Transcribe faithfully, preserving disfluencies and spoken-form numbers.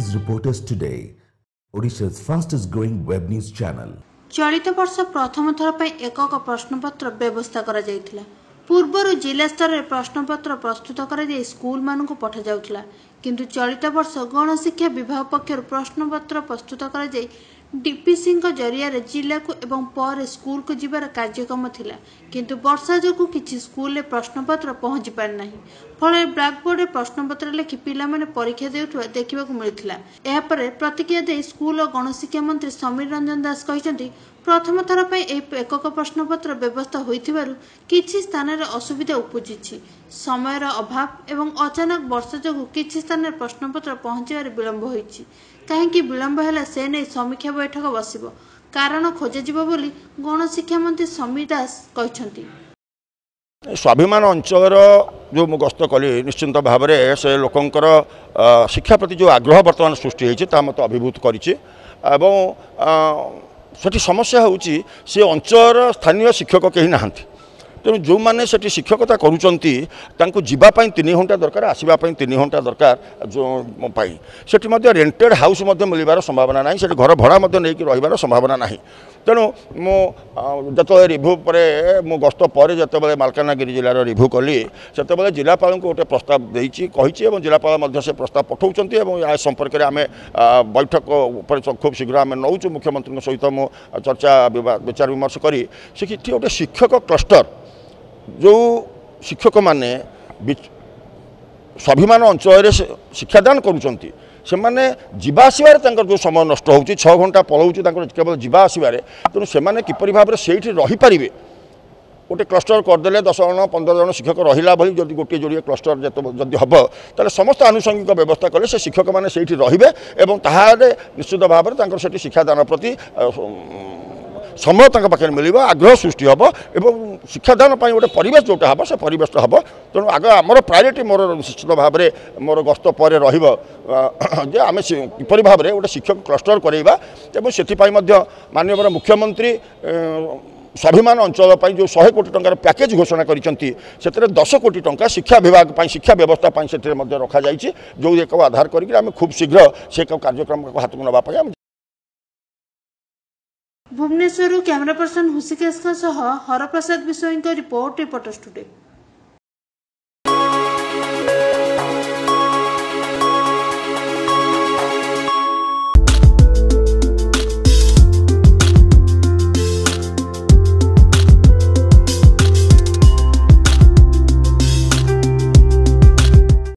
News Reporters Today, Odisha's fastest growing web news channel. चलित वर्ष प्रथम थर पर एकक प्रश्नपत्र व्यवस्था करा जायतिला। पूर्वर जिला स्तर में प्रश्नपत्र प्रस्तुत करा जाय स्कूल मान को पठा जाउतिला, किंतु चलित वर्ष गणशिक्षा विभाग पक्षर प्रश्नपत्र प्रस्तुत करा जाय डीपीसी जरिया जिला को एवं पर स्कूल को जीवार कार्यक्रम थिला, किंतु वर्षा जो किछि स्कूल में प्रश्नपत्र पहुंची पार नाही। फल ब्लैकबोर्ड प्रश्नपत्र लिखि पिला माने परीक्षा देउथुवा देखिबाकू मिलिथिला। एहा परे प्रतिक्रिया दे स्कूल और गणशिक्षा मंत्री समीर रंजन दास कहिसंती प्रथम थर पर एकक प्रश्नपत्र व्यवस्था होइथिबारु किछि स्थान रे असुविधा उपजिछि। समयर अभाव एवं अचानक वर्षा जो किछि स्थान रे प्रश्नपत्र पहुंचबार विलंब होइछि। काहेकि विलंब हैला से नै समीक्षा बैठक बसिबो, कारण खोजा जिवो बोली गणशिक्षा मंत्री समीर दास कहिसंती। स्वाभिमान अंचल जो मु गस्त कली निश्चिंत भाव में से लोकंकर शिक्षा प्रति जो आग्रह बर्तमान सृष्टि होती है मत अभिभूत करी समस्या होची से अंचल स्थानीय शिक्षक कहीं ना तेणु जो मैंने से शिक्षकता करुँच जीवाई तीन घंटा दरकार आसवाई तीन घंटा दरकार जो से रेंटेड हाउस मिलबार संभावना ना से घर भड़ा नहीं रही संभावना ना तेणु मुझे रिभ्यू पर मु गस्त पर जो मालकानगिरी जिलार रिभ्यू कली से जिलापाल को गोटे प्रस्ताव देती कही जिलापाल से प्रस्ताव पठाऊँच या संपर्क में आम बैठक पर खूब शीघ्र आम नौ मुख्यमंत्री सहित मु चर्चा विचार विमर्श करी से गोटे शिक्षक क्लस्टर जो शिक्षक माने स्वाभिमान अंचल शिक्षादान करुँच से मैंने जीवासबार जो समय नष्ट हो छः घंटा पलाऊ केवल जीवासबार तेणु से किपरि भाव से रहीपर गोटे क्लस्टर करदे दस जन पंद्रह जन शिक्षक रहा भाई जब गोटे जोड़े क्लस्टर जब हम तो समस्त आनुषंगिक व्यवस्था कले से शिक्षक मैंने से रे निश्चित भाव में शिक्षादान प्रति समय पाखे मिल आग्रह सृष्टि हम और शिक्षादान गोटे परिवेश जोटा हम से परिवेश हम तेणु आग आमर प्रायोरिटी मोर निश्चित भाव में मोर गस्त पर आम किपरि भाव में गोटे शिक्षक क्लस्टर करवा से माननीय मुख्यमंत्री स्वाभिमान अंचल जो सौ कोटी टंकार पैकेज घोषणा करिसेंती से दस कोटी टंका शिक्षा विभाग शिक्षा व्यवस्था से रखा जाइए जो एक आधार करके आम खूब शीघ्र से कार्यक्रम को हाथ में नापा। भुवनेश्वर कैमरा पर्सन हुसिकेश हरप्रसाद विषय रिपोर्ट रिपोर्टर्स टुडे।